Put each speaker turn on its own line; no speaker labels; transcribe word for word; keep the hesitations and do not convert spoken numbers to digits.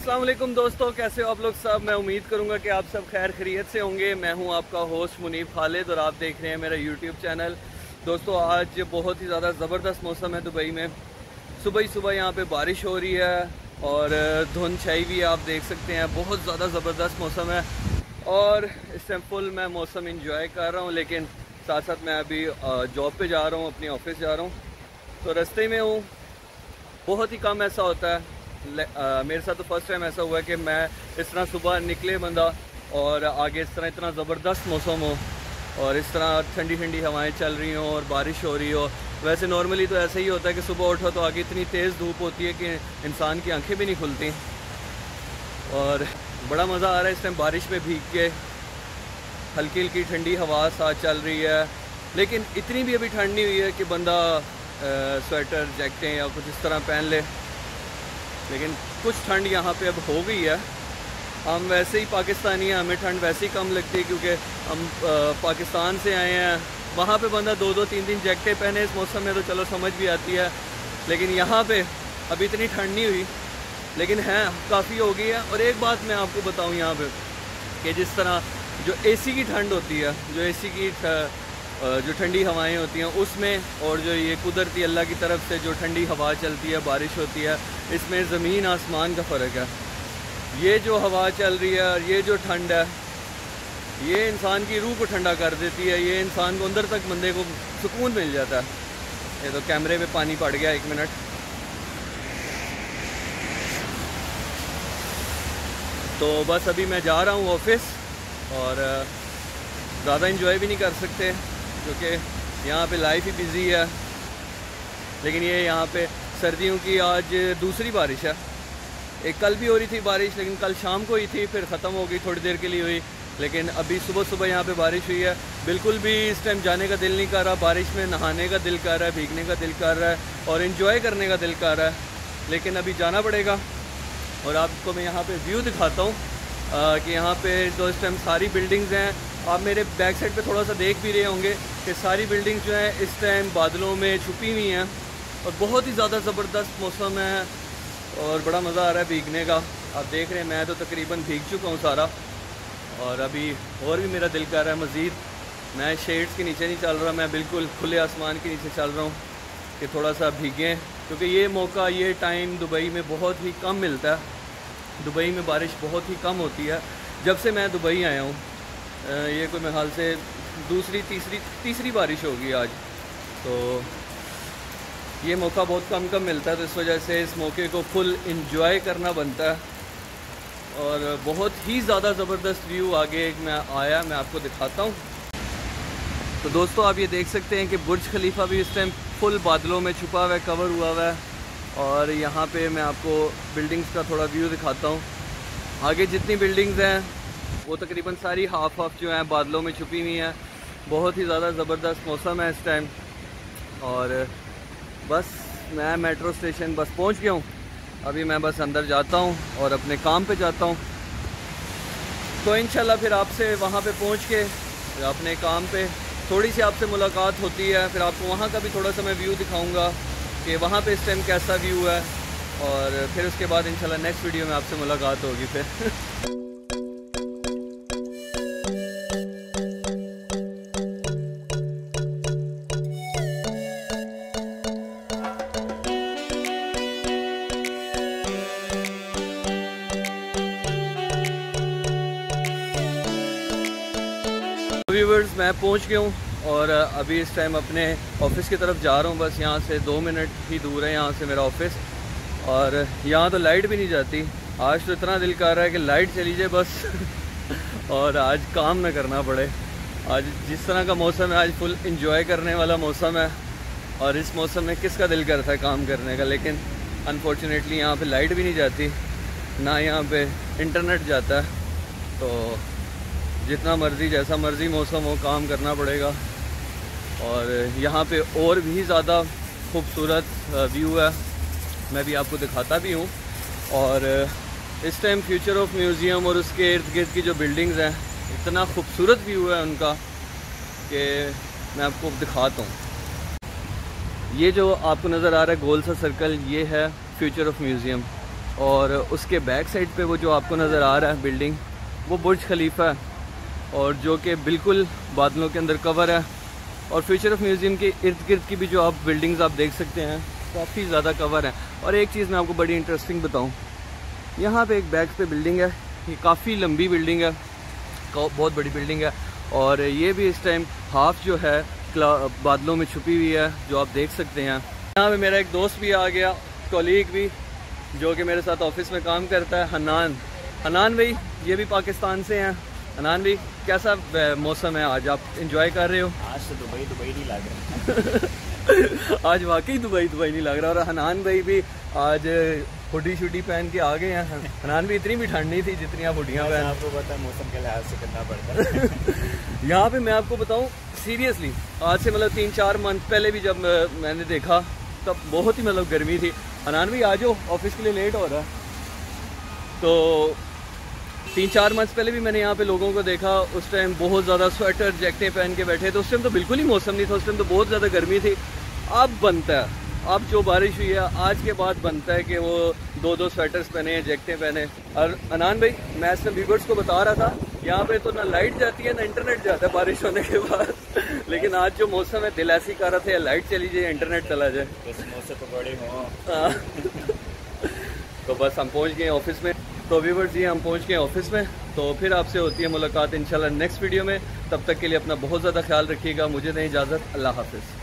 अस्सलाम वालेकुम दोस्तों, कैसे हो आप लोग सब। मैं उम्मीद करूंगा कि आप सब खैर खैरियत से होंगे। मैं हूं आपका होस्ट मुनीब खालिद और आप देख रहे हैं मेरा यूट्यूब चैनल। दोस्तों आज बहुत ही ज़्यादा ज़बरदस्त मौसम है दुबई में। सुबह ही सुबह यहाँ पे बारिश हो रही है और धुंध छाई भी आप देख सकते हैं। बहुत ज़्यादा ज़बरदस्त मौसम है और इस टाइम फुल मैं मौसम इंजॉय कर रहा हूँ। लेकिन साथ साथ मैं अभी जॉब पे जा रहा हूँ, अपनी ऑफिस जा रहा हूँ, तो रास्ते में हूँ। बहुत ही कम ऐसा होता है। आ, मेरे साथ तो फर्स्ट टाइम ऐसा हुआ है कि मैं इस तरह सुबह निकले बंदा और आगे इस तरह इतना ज़बरदस्त मौसम हो और इस तरह ठंडी ठंडी हवाएं चल रही हों और बारिश हो रही हो। वैसे नॉर्मली तो ऐसा ही होता है कि सुबह उठो तो आगे इतनी तेज़ धूप होती है कि इंसान की आंखें भी नहीं खुलती और बड़ा मज़ा आ रहा है इस टाइम बारिश में भीग के। हल्की हल्की ठंडी हवा साथ चल रही है, लेकिन इतनी भी अभी ठंड नहीं हुई है कि बंदा स्वेटर जैकेटें या कुछ इस तरह पहन ले। लेकिन कुछ ठंड यहाँ पे अब हो गई है। हम वैसे ही पाकिस्तानी हैं, हमें ठंड वैसे ही कम लगती है क्योंकि हम पाकिस्तान से आए हैं। वहाँ पे बंदा दो दो तीन तीन जैकेटें पहने इस मौसम में तो चलो समझ भी आती है, लेकिन यहाँ पे अभी इतनी ठंड नहीं हुई, लेकिन है काफ़ी हो गई है। और एक बात मैं आपको बताऊँ यहाँ पे कि जिस तरह जो एसी की ठंड होती है, जो एसी की जो ठंडी हवाएं होती हैं उसमें, और जो ये कुदरती अल्लाह की तरफ से जो ठंडी हवा चलती है, बारिश होती है, इसमें ज़मीन आसमान का फ़र्क है। ये जो हवा चल रही है और ये जो ठंड है, ये इंसान की रूह को ठंडा कर देती है। ये इंसान को अंदर तक बंदे को सुकून मिल जाता है। ये तो कैमरे में पानी पड़ गया, एक मिनट। तो बस अभी मैं जा रहा हूँ ऑफिस और ज़्यादा इंजॉय भी नहीं कर सकते क्योंकि यहाँ पे लाइफ ही बिज़ी है। लेकिन ये यहाँ पे सर्दियों की आज दूसरी बारिश है। एक कल भी हो रही थी बारिश, लेकिन कल शाम को ही थी, फिर ख़त्म हो गई, थोड़ी देर के लिए हुई। लेकिन अभी सुबह सुबह यहाँ पे बारिश हुई है। बिल्कुल भी इस टाइम जाने का दिल नहीं कर रहा। बारिश में नहाने का दिल कर रहा है, भीगने का दिल कर रहा है और इन्जॉय करने का दिल कर रहा है, लेकिन अभी जाना पड़ेगा। और आपको मैं यहाँ पर व्यू दिखाता हूँ कि यहाँ पे जो इस टाइम सारी बिल्डिंग्स हैं, आप मेरे बैक साइड पे थोड़ा सा देख भी रहे होंगे कि सारी बिल्डिंग्स जो हैं इस टाइम बादलों में छुपी हुई हैं और बहुत ही ज़्यादा ज़बरदस्त मौसम है और बड़ा मज़ा आ रहा है भीगने का। आप देख रहे हैं मैं तो तकरीबन भीग चुका हूँ सारा और अभी और भी मेरा दिल कर रहा है मज़ीद। मैं शेड्स के नीचे नहीं चल रहा, मैं बिल्कुल खुले आसमान के नीचे चल रहा हूँ कि थोड़ा सा भीगें, क्योंकि ये मौका, ये टाइम दुबई में बहुत ही कम मिलता है। दुबई में बारिश बहुत ही कम होती है। जब से मैं दुबई आया हूँ, ये कोई मेरे ख्याल से दूसरी तीसरी तीसरी बारिश होगी आज। तो ये मौका बहुत कम कम मिलता है, तो इस वजह से इस मौके को फुल इंजॉय करना बनता है। और बहुत ही ज़्यादा ज़बरदस्त व्यू आगे मैं आया, मैं आपको दिखाता हूँ। तो दोस्तों आप ये देख सकते हैं कि बुर्ज खलीफा भी इस टाइम फुल बादलों में छुपा हुआ है, कवर हुआ हुआ है। और यहाँ पे मैं आपको बिल्डिंग्स का थोड़ा व्यू दिखाता हूँ। आगे जितनी बिल्डिंग्स हैं वो तकरीबन सारी हाफ हाफ जो हैं बादलों में छुपी हुई हैं। बहुत ही ज़्यादा ज़बरदस्त मौसम है इस टाइम। और बस मैं मेट्रो स्टेशन बस पहुँच गया हूँ। अभी मैं बस अंदर जाता हूँ और अपने काम पे जाता हूँ। तो इंशाल्लाह फिर आपसे वहाँ पे पहुँच के अपने काम पे थोड़ी सी आपसे मुलाकात होती है। फिर आपको वहाँ का भी थोड़ा सा मैं व्यू दिखाऊँगा कि वहाँ पे इस टाइम कैसा व्यू है। और फिर उसके बाद इंशाल्लाह नेक्स्ट वीडियो में आपसे मुलाकात होगी फिर। व्यूवर्स मैं पहुंच गया हूं और अभी इस टाइम अपने ऑफिस की तरफ जा रहा हूं। बस यहां से दो मिनट ही दूर है यहां से मेरा ऑफिस। और यहाँ तो लाइट भी नहीं जाती। आज तो इतना दिल कर रहा है कि लाइट चली जाए बस और आज काम ना करना पड़े। आज जिस तरह का मौसम है, आज फुल इंजॉय करने वाला मौसम है। और इस मौसम में किसका दिल करता है काम करने का, लेकिन अनफॉर्चुनेटली यहाँ पे लाइट भी नहीं जाती, ना यहाँ पे इंटरनेट जाता है। तो जितना मर्ज़ी जैसा मर्ज़ी मौसम हो, काम करना पड़ेगा। और यहाँ पे और भी ज़्यादा खूबसूरत व्यू है, मैं भी आपको दिखाता भी हूँ। और इस टाइम फ्यूचर ऑफ म्यूज़ियम और उसके इर्द गिर्द की जो बिल्डिंग्स हैं, इतना खूबसूरत व्यू है उनका कि मैं आपको दिखाता हूँ। ये जो आपको नज़र आ रहा है गोल सा सर्कल, ये है फ्यूचर ऑफ म्यूज़ियम। और उसके बैक साइड पे वो जो आपको नज़र आ रहा है बिल्डिंग, वो बुर्ज खलीफा है, और जो कि बिल्कुल बादलों के अंदर कवर है। और फ्यूचर ऑफ म्यूज़ियम के इर्द गिर्द की भी जो आप बिल्डिंग्स आप देख सकते हैं काफ़ी ज़्यादा कवर है। और एक चीज़ मैं आपको बड़ी इंटरेस्टिंग बताऊँ, यहाँ पे एक बैक पे बिल्डिंग है, ये काफ़ी लंबी बिल्डिंग है, बहुत बड़ी बिल्डिंग है, और ये भी इस टाइम हाफ जो है बादलों में छुपी हुई है, जो आप देख सकते हैं। यहाँ पे मेरा एक दोस्त भी आ गया, कॉलीग भी, जो कि मेरे साथ ऑफिस में काम करता है, हनान। हनान भाई ये भी पाकिस्तान से हैं। हनान भाई कैसा मौसम है आज, आप इंजॉय कर रहे हो?
आज तो दुबई दुबई नहीं लग रहा
आज वाकई दुबई दुबई नहीं लग रहा। और हनान भाई भी आज हुडी शुडी पहन के आ गए हैं। हनान भी इतनी भी ठंड नहीं थी जितनी आप हुडियाँ पहन।
आपको पता है मौसम के लिहाज से करना पड़ता है।
यहाँ पे मैं आपको बताऊँ सीरियसली, आज से मतलब तीन चार मंथ पहले भी जब मैंने देखा तब बहुत ही मतलब गर्मी थी। हनान भी आ जाओ, ऑफिस के लिए लेट हो रहा है। तो तीन चार मंथ पहले भी मैंने यहाँ पे लोगों को देखा, उस टाइम बहुत ज़्यादा स्वेटर जैकेटें पहन के बैठे थे। उस टाइम तो बिल्कुल ही मौसम नहीं था, उस टाइम तो बहुत ज़्यादा गर्मी थी। अब बनता है, अब जो बारिश हुई है आज के बाद बनता है कि वो दो दो स्वेटर्स पहने, जैकेटें पहने। और अनान भाई मैं इसमें व्यूअर्स को बता रहा था, यहाँ पे तो ना लाइट जाती है ना इंटरनेट जाता है बारिश होने के बाद। लेकिन आज जो मौसम है दिल ऐसी कर रहा था लाइट चली जाए, इंटरनेट चला जाए,
पकौड़े हो।
तो बस हम पहुँच गए ऑफिस में। तो व्यूअर्स जी हम पहुँच गए ऑफिस में, तो फिर आपसे होती है मुलाकात इंशाल्लाह नेक्स्ट वीडियो में। तब तक के लिए अपना बहुत ज़्यादा ख्याल रखिएगा। मुझे दें इजाज़त, अल्लाह हाफिज़।